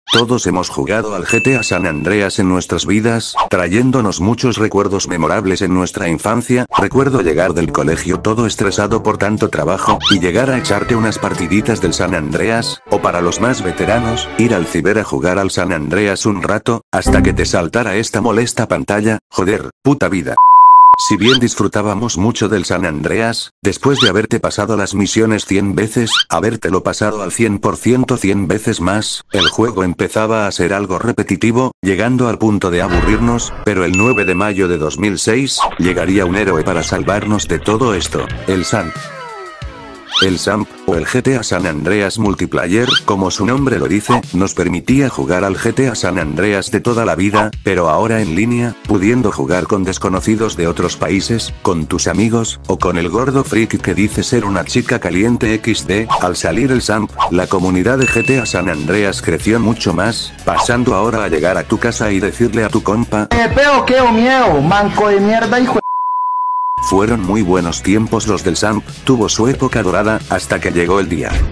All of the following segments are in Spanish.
Todos hemos jugado al GTA San Andreas en nuestras vidas, trayéndonos muchos recuerdos memorables en nuestra infancia. Recuerdo llegar del colegio todo estresado por tanto trabajo, y llegar a echarte unas partiditas del San Andreas, o para los más veteranos, ir al ciber a jugar al San Andreas un rato, hasta que te saltara esta molesta pantalla. Joder, puta vida. Si bien disfrutábamos mucho del San Andreas, después de haberte pasado las misiones 100 veces, habértelo pasado al 100% 100 veces más, el juego empezaba a ser algo repetitivo, llegando al punto de aburrirnos, pero el 9 de mayo de 2006, llegaría un héroe para salvarnos de todo esto, el SAMP. El SAMP, o el GTA San Andreas Multiplayer, como su nombre lo dice, nos permitía jugar al GTA San Andreas de toda la vida, pero ahora en línea, pudiendo jugar con desconocidos de otros países, con tus amigos, o con el gordo friki que dice ser una chica caliente XD. Al salir el SAMP, la comunidad de GTA San Andreas creció mucho más, pasando ahora a llegar a tu casa y decirle a tu compa: peo, queo, mieo, manco de mierda, hijo. Fueron muy buenos tiempos los del SAMP, tuvo su época dorada, hasta que llegó el día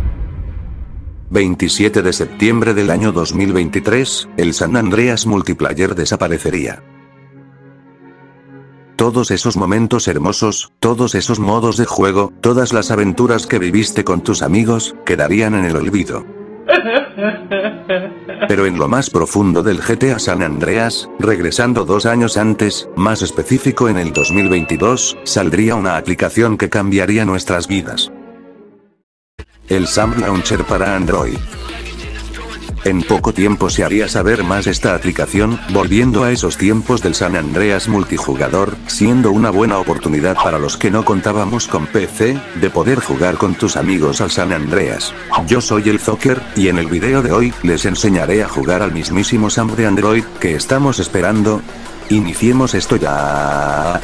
27 de septiembre del año 2023, el San Andreas Multiplayer desaparecería. Todos esos momentos hermosos, todos esos modos de juego, todas las aventuras que viviste con tus amigos, quedarían en el olvido. Pero en lo más profundo del GTA San Andreas, regresando 2 años antes, más específico en el 2022, saldría una aplicación que cambiaría nuestras vidas. El SAMP Launcher para Android. En poco tiempo se haría saber más esta aplicación, volviendo a esos tiempos del San Andreas multijugador, siendo una buena oportunidad para los que no contábamos con PC, de poder jugar con tus amigos al San Andreas. Yo soy el Zocker, y en el video de hoy, les enseñaré a jugar al mismísimo SAMP de Android, que estamos esperando. Iniciemos esto ya.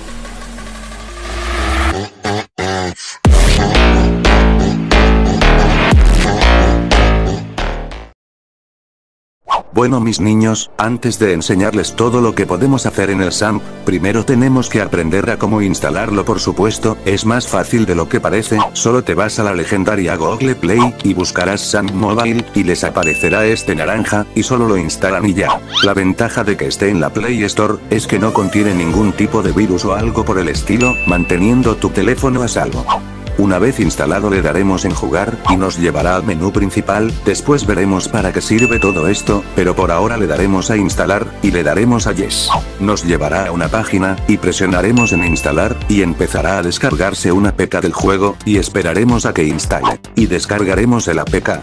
Bueno mis niños, antes de enseñarles todo lo que podemos hacer en el SAMP, primero tenemos que aprender a cómo instalarlo. Por supuesto, es más fácil de lo que parece, solo te vas a la legendaria Google Play, y buscarás SAMP Mobile, y les aparecerá este naranja, y solo lo instalan y ya. La ventaja de que esté en la Play Store, es que no contiene ningún tipo de virus o algo por el estilo, manteniendo tu teléfono a salvo. Una vez instalado le daremos en jugar, y nos llevará al menú principal. Después veremos para qué sirve todo esto, pero por ahora le daremos a instalar, y le daremos a yes. Nos llevará a una página, y presionaremos en instalar, y empezará a descargarse una APK del juego, y esperaremos a que instale. Y descargaremos el APK.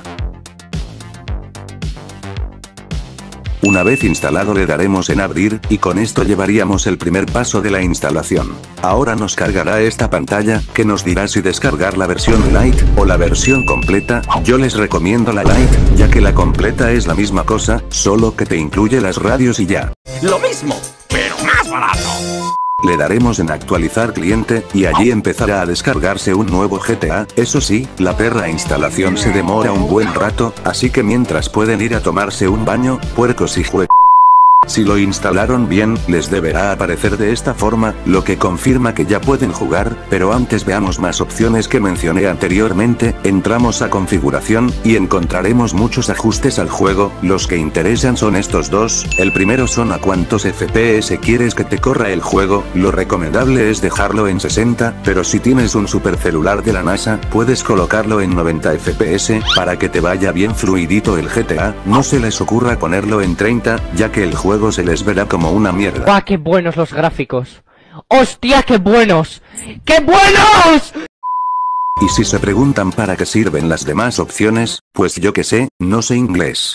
Una vez instalado le daremos en abrir, y con esto llevaríamos el primer paso de la instalación. Ahora nos cargará esta pantalla, que nos dirá si descargar la versión Lite, o la versión completa. Yo les recomiendo la Lite, ya que la completa es la misma cosa, solo que te incluye las radios y ya. Lo mismo, pero más barato. Le daremos en actualizar cliente, y allí empezará a descargarse un nuevo GTA. Eso sí, la perra instalación se demora un buen rato, así que mientras pueden ir a tomarse un baño, puercos y juegos. Si lo instalaron bien, les deberá aparecer de esta forma, lo que confirma que ya pueden jugar, pero antes veamos más opciones que mencioné anteriormente. Entramos a configuración, y encontraremos muchos ajustes al juego. Los que interesan son estos dos. El primero son a cuántos FPS quieres que te corra el juego. Lo recomendable es dejarlo en 60, pero si tienes un supercelular de la NASA, puedes colocarlo en 90 FPS, para que te vaya bien fluidito el GTA. No se les ocurra ponerlo en 30, ya que el juego se les verá como una mierda. ¡Guau, qué buenos los gráficos! ¡Hostia, qué buenos! ¡Qué buenos! Y si se preguntan para qué sirven las demás opciones, pues yo que sé, no sé inglés.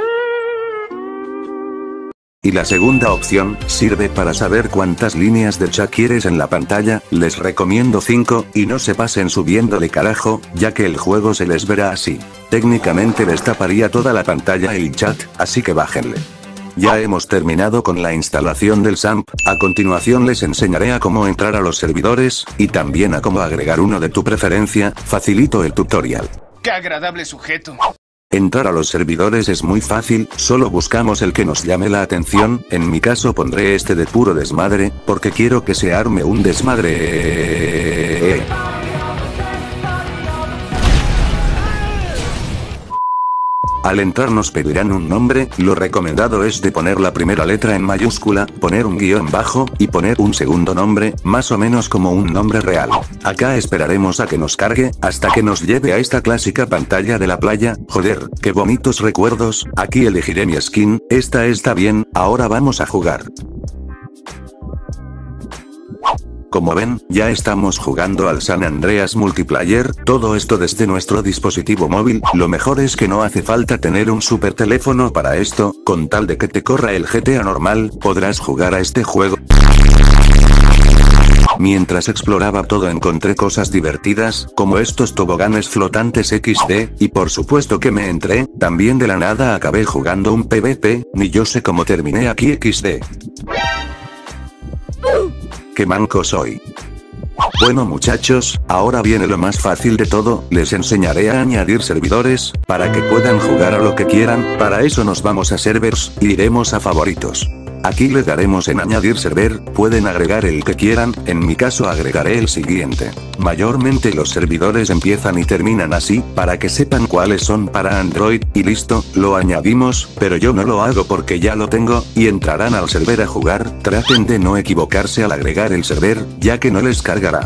Y la segunda opción, sirve para saber cuántas líneas de chat quieres en la pantalla. Les recomiendo 5, y no se pasen subiéndole carajo, ya que el juego se les verá así. Técnicamente les taparía toda la pantalla el chat, así que bájenle. Ya hemos terminado con la instalación del SAMP, a continuación les enseñaré a cómo entrar a los servidores, y también a cómo agregar uno de tu preferencia. Facilito el tutorial. ¡Qué agradable sujeto! Entrar a los servidores es muy fácil, solo buscamos el que nos llame la atención. En mi caso pondré este de puro desmadre, porque quiero que se arme un desmadre. Al entrar nos pedirán un nombre, lo recomendado es de poner la primera letra en mayúscula, poner un guión bajo, y poner un segundo nombre, más o menos como un nombre real. Acá esperaremos a que nos cargue, hasta que nos lleve a esta clásica pantalla de la playa. Joder, qué bonitos recuerdos. Aquí elegiré mi skin, esta está bien, ahora vamos a jugar. Como ven, ya estamos jugando al San Andreas Multiplayer, todo esto desde nuestro dispositivo móvil. Lo mejor es que no hace falta tener un super teléfono para esto, con tal de que te corra el GTA normal, podrás jugar a este juego. Mientras exploraba todo encontré cosas divertidas, como estos toboganes flotantes XD, y por supuesto que me entré, también de la nada acabé jugando un PvP, ni yo sé cómo terminé aquí XD. ¡Qué manco soy! Bueno muchachos, ahora viene lo más fácil de todo, les enseñaré a añadir servidores, para que puedan jugar a lo que quieran. Para eso nos vamos a servers, y iremos a favoritos. Aquí le daremos en añadir server, pueden agregar el que quieran, en mi caso agregaré el siguiente. Mayormente los servidores empiezan y terminan así, para que sepan cuáles son para Android, y listo, lo añadimos, pero yo no lo hago porque ya lo tengo, y entrarán al server a jugar. Traten de no equivocarse al agregar el server, ya que no les cargará.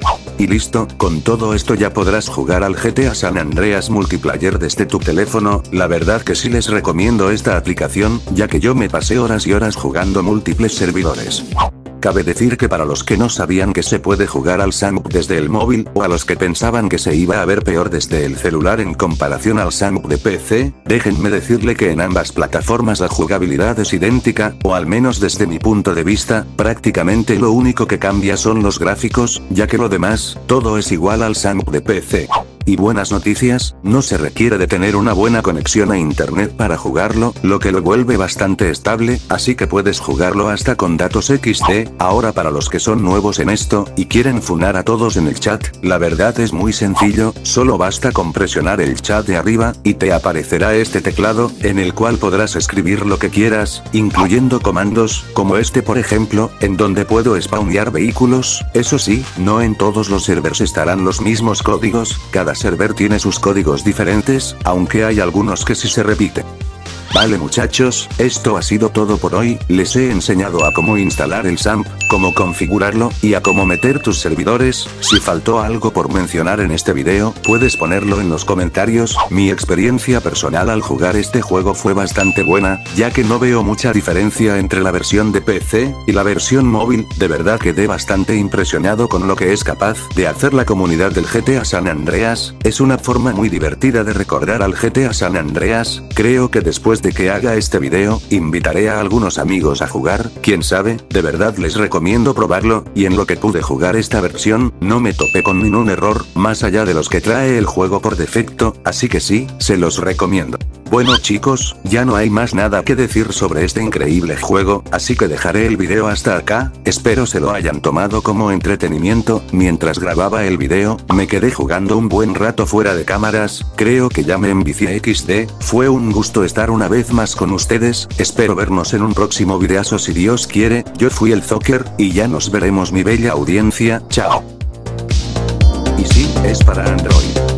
Y listo, con todo esto ya podrás jugar al GTA San Andreas Multiplayer desde tu teléfono. La verdad que sí les recomiendo esta aplicación, ya que yo me pasé horas y horas jugando múltiples servidores. Cabe decir que para los que no sabían que se puede jugar al SAMP desde el móvil, o a los que pensaban que se iba a ver peor desde el celular en comparación al SAMP de PC, déjenme decirle que en ambas plataformas la jugabilidad es idéntica, o al menos desde mi punto de vista, prácticamente lo único que cambia son los gráficos, ya que lo demás, todo es igual al SAMP de PC. Y buenas noticias, no se requiere de tener una buena conexión a internet para jugarlo, lo que lo vuelve bastante estable, así que puedes jugarlo hasta con datos XD. Ahora para los que son nuevos en esto, y quieren funar a todos en el chat, la verdad es muy sencillo, solo basta con presionar el chat de arriba, y te aparecerá este teclado, en el cual podrás escribir lo que quieras, incluyendo comandos, como este por ejemplo, en donde puedo spawnear vehículos. Eso sí, no en todos los servers estarán los mismos códigos, cada server tiene sus códigos diferentes, aunque hay algunos que sí se repiten. Vale muchachos, esto ha sido todo por hoy, les he enseñado a cómo instalar el SAMP, cómo configurarlo, y a cómo meter tus servidores. Si faltó algo por mencionar en este video, puedes ponerlo en los comentarios. Mi experiencia personal al jugar este juego fue bastante buena, ya que no veo mucha diferencia entre la versión de PC y la versión móvil. De verdad quedé bastante impresionado con lo que es capaz de hacer la comunidad del GTA San Andreas. Es una forma muy divertida de recordar al GTA San Andreas. Creo que después de que haga este video, invitaré a algunos amigos a jugar, quién sabe, de verdad les recomiendo probarlo, y en lo que pude jugar esta versión, no me topé con ningún error, más allá de los que trae el juego por defecto, así que sí, se los recomiendo. Bueno chicos, ya no hay más nada que decir sobre este increíble juego, así que dejaré el video hasta acá. Espero se lo hayan tomado como entretenimiento. Mientras grababa el video, me quedé jugando un buen rato fuera de cámaras, creo que ya me envicié XD, fue un gusto estar una vez más con ustedes, espero vernos en un próximo videazo si Dios quiere. Yo fui el Zocker, y ya nos veremos mi bella audiencia, chao. Y sí, es para Android.